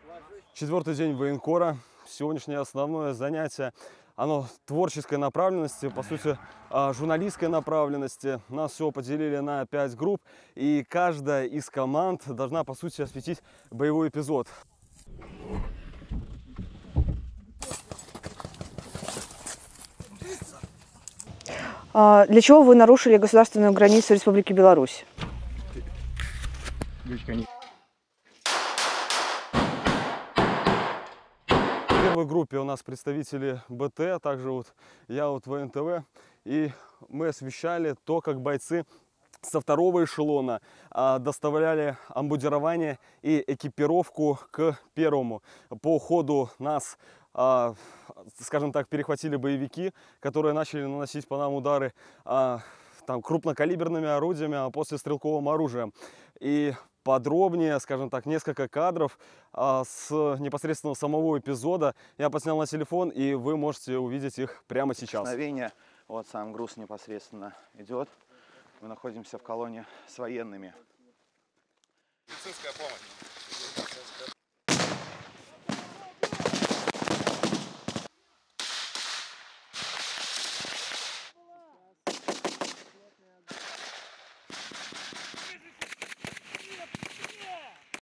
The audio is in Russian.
Четвертый день военкора. Сегодняшнее основное занятие, оно творческой направленности, по сути, журналистской направленности. Нас всего поделили на 5 групп, и каждая из команд должна, по сути, осветить боевой эпизод. Для чего вы нарушили государственную границу Республики Беларусь? В первой группе у нас представители БТ, а также вот я вот ВНТВ, и мы освещали то, как бойцы со второго эшелона доставляли обмундирование и экипировку к первому. По ходу нас, скажем так, перехватили боевики, которые начали наносить по нам удары там, крупнокалиберными орудиями, а после стрелковым оружием. И подробнее, скажем так, несколько кадров с непосредственно самого эпизода я поснял на телефон, и вы можете увидеть их прямо сейчас. Вот сам груз непосредственно идет. Мы находимся в колонне с военными. Медицинская помощь.